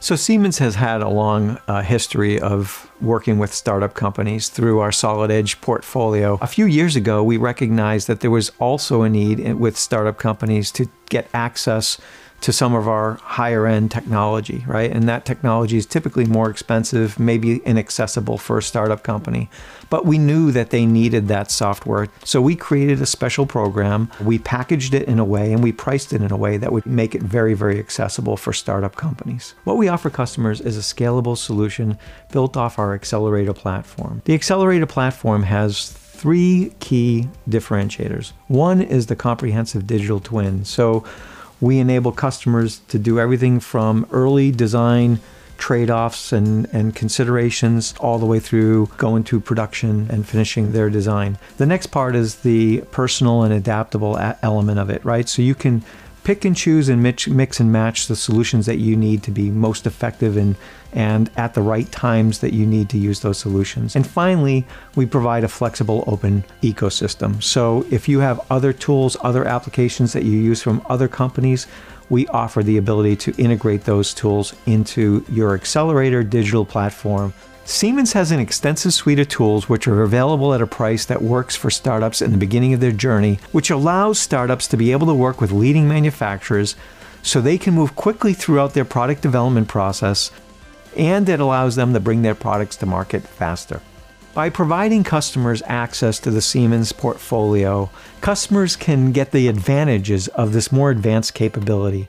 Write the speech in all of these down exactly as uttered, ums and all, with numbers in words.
So Siemens has had a long uh, history of working with startup companies through our Solid Edge portfolio. A few years ago, we recognized that there was also a need in, with startup companies to get access to some of our higher end technology, right? And that technology is typically more expensive, maybe inaccessible for a startup company. But we knew that they needed that software. So we created a special program. We packaged it in a way and we priced it in a way that would make it very, very accessible for startup companies. What we offer customers is a scalable solution built off our Xcelerator platform. The Xcelerator platform has three key differentiators. One is the comprehensive digital twin. So we enable customers to do everything from early design trade-offs and, and considerations all the way through going to production and finishing their design. The next part is the personal and adaptable element of it, right? So you can pick and choose and mix, mix and match the solutions that you need to be most effective and, and at the right times that you need to use those solutions. And finally, we provide a flexible open ecosystem. So if you have other tools, other applications that you use from other companies, we offer the ability to integrate those tools into your Xcelerator digital platform. Siemens has an extensive suite of tools which are available at a price that works for startups in the beginning of their journey, which allows startups to be able to work with leading manufacturers so they can move quickly throughout their product development process, and it allows them to bring their products to market faster. By providing customers access to the Siemens portfolio, customers can get the advantages of this more advanced capability.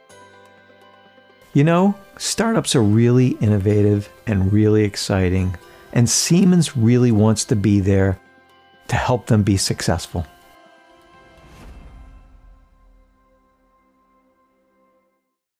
You know, startups are really innovative and really exciting, and Siemens really wants to be there to help them be successful.